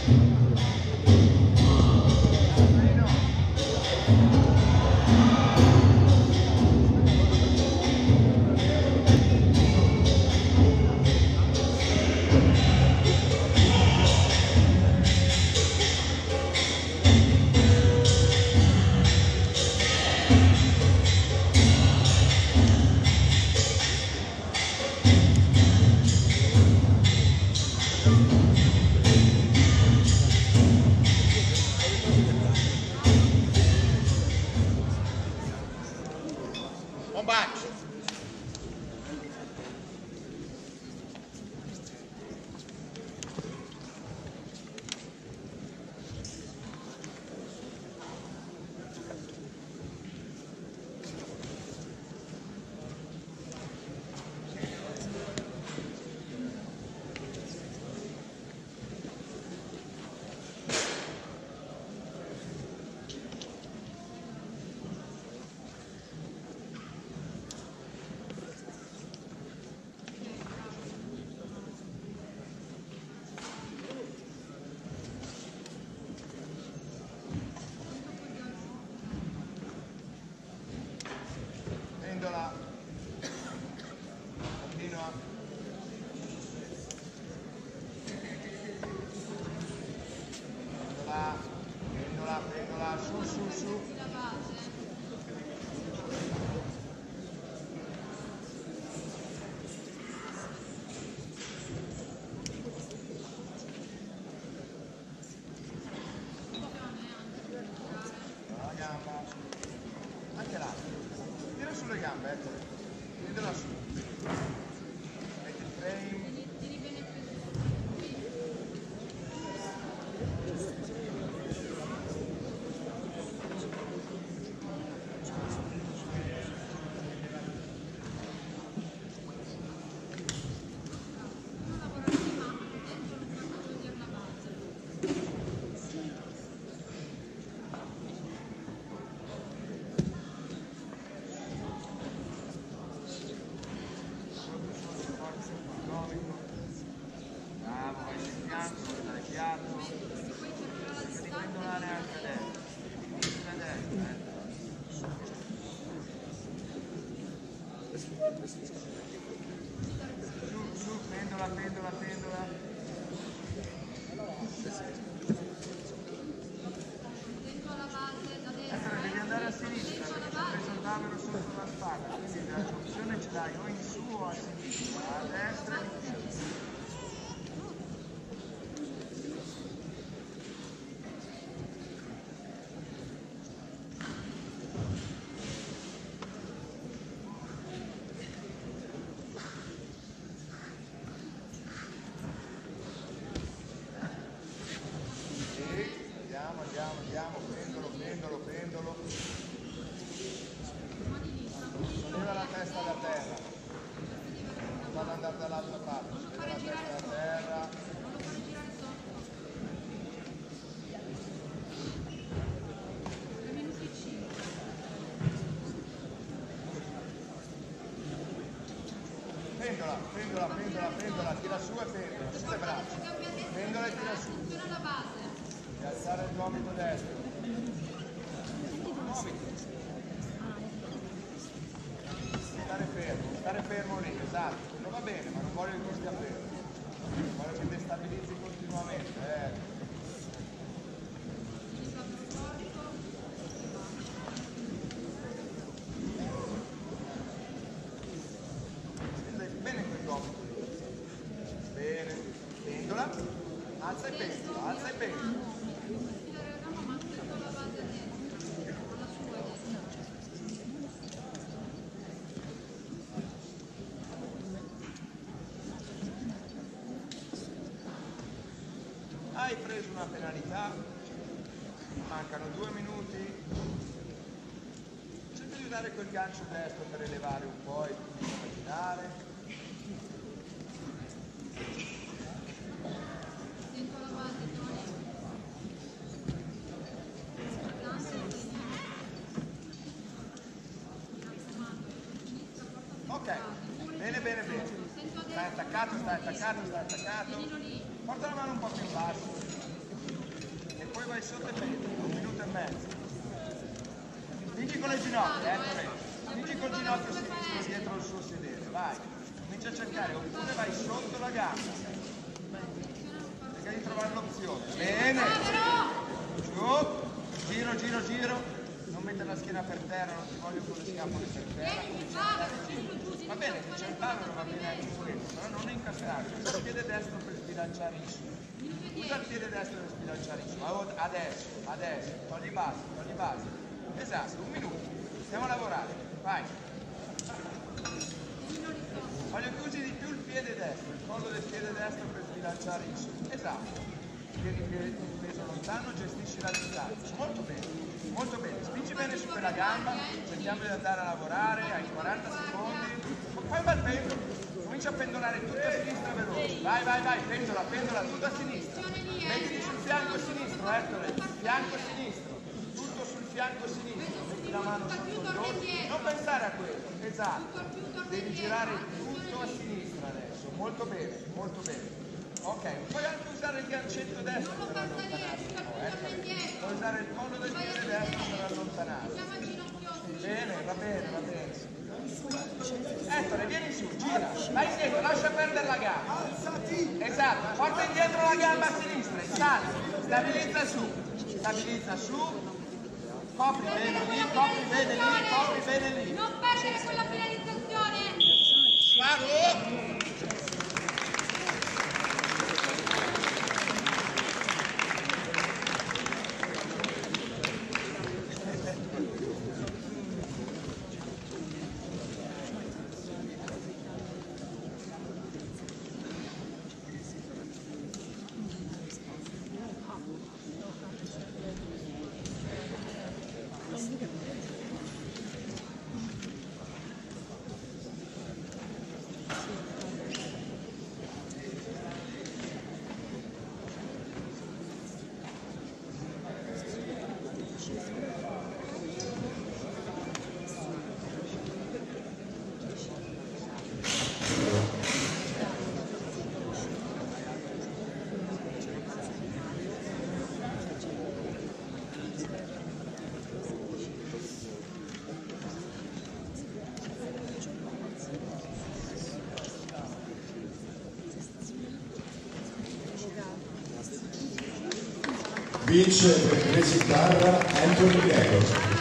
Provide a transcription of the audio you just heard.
Prendola, su. La gamba, anche là, tira sulle gambe, ecco, prendela su, metti il frame. Bravo, vai sul fianco, dai fiato, devi pendolare anche a destra, sinistra e destra, Su, pendola. Devi andare a sinistra perché c'è preso il davvero sotto la spalla, quindi l'opzione ce l'hai o in su o a sinistra, a destra e in su. Andiamo, pendolo. Solleva la testa da terra. Non vado ad andare dall'altra parte. Solleva la testa da terra. Pendola, tira su e pendola, sulle braccia. Pendola e tira su. E alzare il gomito destro. Stare fermo lì, esatto. Non va bene, ma non voglio che stia fermo. Voglio che destabilizzi continuamente. Bene quel gomito. Bene. Pendola. Alza e pendola. Hai preso una penalità, mancano 2 minuti, cerca di usare quel gancio destro per elevare un po' e immaginare. Ok, bene. Stai attaccato. Porta la mano un po' più in basso. mezzo. Spingi con le ginocchia, spingi col ginocchio sinistro dietro il suo sedere, vai. Comincia a cercare, oppure vai sotto la gamba. Cerca di trovare l'opzione. Bene. Giù. Giro, giro, giro. Non mettere la schiena per terra, non ti voglio con le schiapole per terra. Va bene, se c'è il tavolo va bene anche quello, però non incastrarci. Usa il piede destro per sbilanciare in su. Usa il piede destro per sbilanciare in su. Adesso, togli base. Esatto, 1 minuto. Andiamo a lavorare. Vai. Voglio che usi di più il piede destro, il collo del piede destro per sbilanciare in su. Esatto. Tieni il peso lontano, gestisci la distanza. Molto bene. Molto bene, spingi bene su quella gamba, cerchiamo di andare a lavorare, hai 40 secondi, fai un bel pendolo, comincia a pendolare tutta a sinistra veloce, vai, pendola, tutta a sinistra, mettiti sul fianco sinistro, Ettore, fianco sinistro, tutto sul fianco sinistro, metti la mano sotto il dorso, non pensare a quello, esatto, devi girare tutto a sinistra adesso, molto bene, ok, puoi anche usare il gancetto destro per allontanarsi un po', puoi usare il collo del piede destro per allontanarsi. Bene, va bene. Ettore, vieni su, gira, vai indietro, lascia perdere la gamba. Esatto, porta indietro la gamba a sinistra, sali, stabilizza su, copri bene lì. Non perdere quella finalizzazione. Bravo! Vince per Resi Carra Anthony Diego.